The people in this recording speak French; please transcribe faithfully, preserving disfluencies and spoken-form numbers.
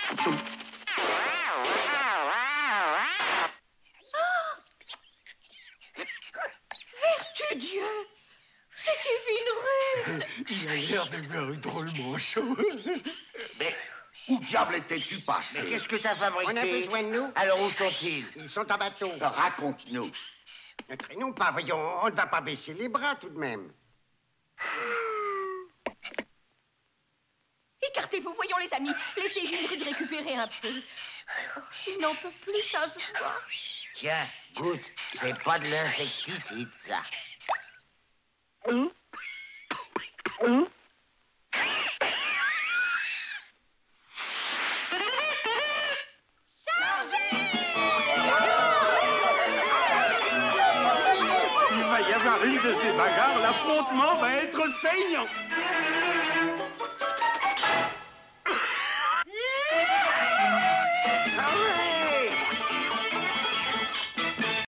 Vertu Dieu! C'est Kevin Rue! Il a l'air de faire drôlement chaud. Mais où diable étais-tu passé? Mais qu'est-ce que t'as fabriqué? On a besoin de nous. Alors où sont-ils? Ils sont en bateau. Raconte-nous. Ne traînons pas, voyons, on ne va pas baisser les bras tout de même. Écartez-vous, voyons les amis. Laissez Kevin Rue récupérer un peu. Oh, il n'en peut plus, ça se voit. Tiens, goûte, c'est pas de l'insecticide, ça. Il va y avoir une de ces bagarres, l'affrontement va être saignant.